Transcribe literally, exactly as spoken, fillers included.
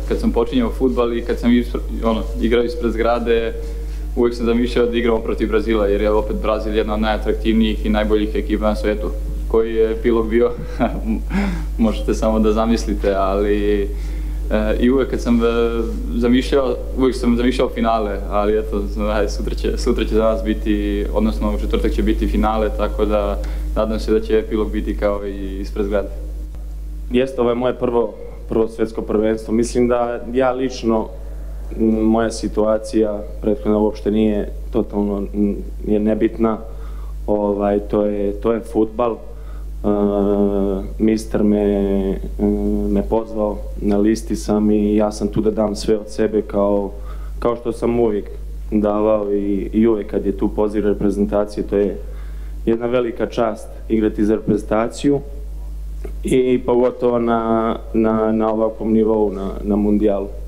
Kad sam počinjao fudbal i kad sam ono, igrao ispred zgrade, uvijek sam zamišljao da igramo protiv Brazila, jer je opet Brazil jedna od najatraktivnijih i najboljih ekipa na svijetu. Koji je epilog bio, možete samo da zamislite, ali e, i uvijek kad sam zamišljao, uvijek sam zamišljao finale, ali eto, sutra će, sutra će za nas biti, odnosno u četvrtak će biti finale, tako da nadam se da će epilog biti kao i ispred zgrade. Jeste, ovo je moje prvo, prvo svjetsko prvenstvo. Mislim da ja lično, moja situacija prethodna uopšte nije totalno je nebitna. Ovaj, to je, to je fudbal. Uh, mister me, uh, me pozvao, na listi sam i ja sam tu da dam sve od sebe kao, kao što sam uvijek davao i, i uvijek kad je tu poziv reprezentacije, to je jedna velika čast igrati za reprezentaciju i pogotovo na, na, na ovakvom nivou, na, na mundijalu.